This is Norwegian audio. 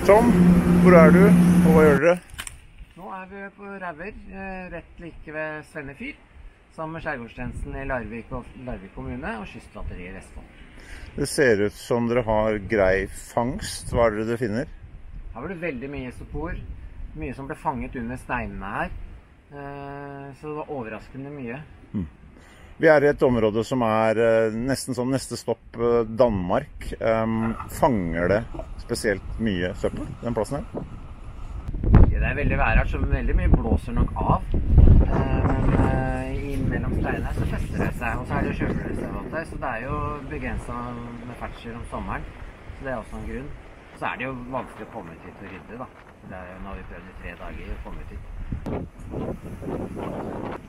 Tom, hvor er du, og hva gjør dere? Nå er vi på Ræver, rett like ved Svennefyr, sammen med Skjærgårdstjenesten i Larvik og Larvik kommune og Kystbatteriet i Vestfold. Det ser ut som dere har grei fangst. Hva er det dere finner? Her var det veldig mye isopor, mye som ble fanget under steinene her, så det var overraskende mye. Vi er i et område som er nesten sånn neste stopp Danmark. Fanger det spesielt mye søppel, den plassen her? Ja, det er veldig værhardt, så veldig mye blåser nok av. Men mellom steinene så fester det seg, og så er det kjøpereservater, så det er jo begrenset med ferdsel om sommeren. Så det er også en grunn. Så er det jo vanskelig å komme hit og rydde, da. Det er jo, nå har vi prøvd i 3 dager å komme hit.